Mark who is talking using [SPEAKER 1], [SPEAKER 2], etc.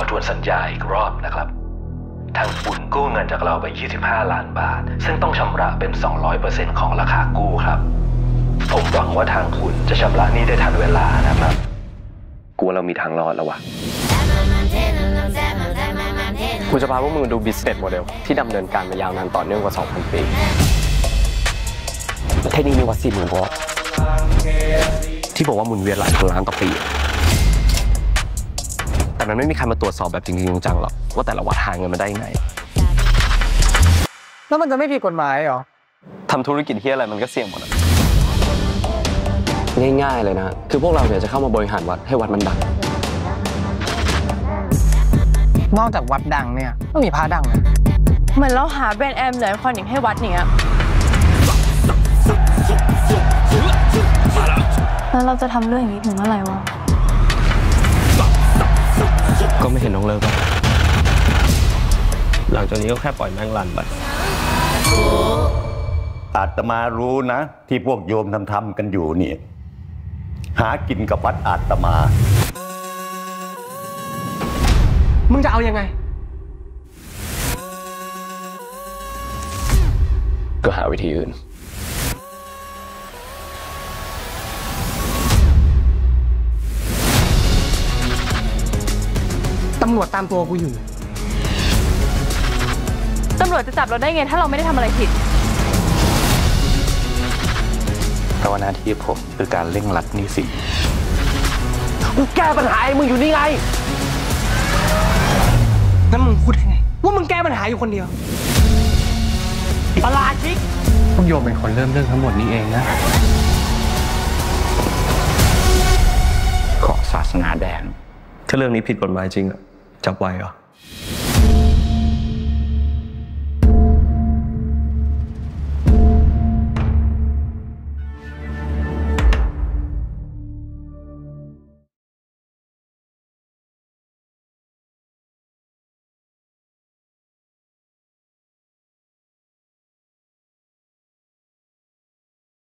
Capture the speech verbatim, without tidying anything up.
[SPEAKER 1] ทวนสัญญาอีกรอบนะครับทางคุณกู้เงินจากเราไปยี่สิบห้าล้านบาทซึ่งต้องชำระเป็น สองร้อยเปอร์เซ็นต์ ของราคากู้ครับผมหวังว่าทางคุณจะชำระหนี้ได้ทันเวลานะครับกูว่าเรามีทางรอดแล้ววะ
[SPEAKER 2] กูจะพาพวกมึงดู business model ที่ดำเนินการมายาวนานต่อเนื่องกว่า สองพัน ปีประเทศนี้มีวัดสี่หมื่นวัดที่บอกว่าหมุนเวียนหลายพันล้านต่อปีแต่มันไม่มีใครมาตรวจสอบแบบจริงๆจังๆหรอกว่าแต่ละวัดหาเงินมาได้ยังไง
[SPEAKER 3] แล้วมันจะไม่ผิดกฎหมายเหรอ
[SPEAKER 2] ทำธุรกิจเฮียอะไรมันก็เสี่ยงหมดง่ายๆเลยนะคือพวกเราเนี่ยจะเข้ามาบริหารวัดให้วัดมันดัง
[SPEAKER 3] นอกจากวัดดังเนี่ยต้องมีพระดังนะ
[SPEAKER 4] เหมือนเราหาแบรนด์แอมเหลือคอนอย่างให้วัดเนี้ยแล้วเราจะทำเรื่องอย่างนี้ถึงเมื่อไหร่วะ
[SPEAKER 2] ก็ไม่เห็นน้องเลิกป่ะหลังจากนี้ก็แค่ปล่อยแม่งรันไป
[SPEAKER 5] อาตมารู้นะที่พวกโยมทำทำกันอยู่นี่หากินกับวัดอาตมา
[SPEAKER 3] มึงจะเอายังไง
[SPEAKER 2] ก็หาวิธีอื่น
[SPEAKER 3] ตำรวจตามตัวกูอยู่
[SPEAKER 4] ตำรวจจะจับเราได้ไงถ้าเราไม่ได้ทำอะไรผิด
[SPEAKER 1] แต่ว่าหน้าที่ผมคือการเร่งรัดหนี้สิน
[SPEAKER 3] กูแก้ปัญหามึงอยู่นี่ไงแล้วมึงพูดยังไงว่ามึงแก้ปัญหาอยู่คนเดียวประหลาดชิกพวกโยมเป็นคนเริ่มเรื่องทั้งหมดนี้เองนะ
[SPEAKER 1] ขอศาสนาแดง
[SPEAKER 2] ถ้าเรื่องนี้ผิดกฎหมายจริงจับไว้เหรอ